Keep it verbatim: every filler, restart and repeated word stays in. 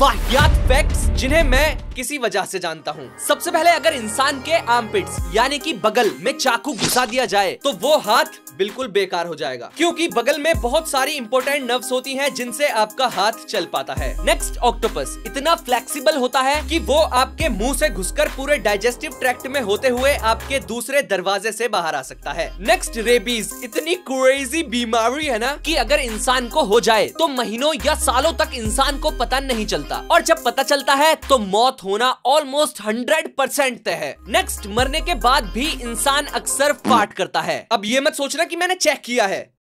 वाहियात फैक्ट्स जिन्हें मैं किसी वजह से जानता हूँ। सबसे पहले, अगर इंसान के आर्मपिट्स यानी कि बगल में चाकू घुसा दिया जाए तो वो हाथ बिल्कुल बेकार हो जाएगा, क्योंकि बगल में बहुत सारी इंपॉर्टेंट नर्व्स होती हैं जिनसे आपका हाथ चल पाता है। नेक्स्ट, ऑक्टोपस इतना फ्लेक्सिबल होता है कि वो आपके मुंह से घुसकर पूरे डाइजेस्टिव ट्रैक्ट में होते हुए आपके दूसरे दरवाजे से बाहर आ सकता है। नेक्स्ट, रेबीज इतनी क्रेजी बीमारी है ना कि अगर इंसान को हो जाए तो महीनों या सालों तक इंसान को पता नहीं चलता, और जब पता चलता है तो मौत होना ऑलमोस्ट हंड्रेड परसेंट तय है। नेक्स्ट, मरने के बाद भी इंसान अक्सर फाट करता है। अब ये मत सोचना कि मैंने चेक किया है,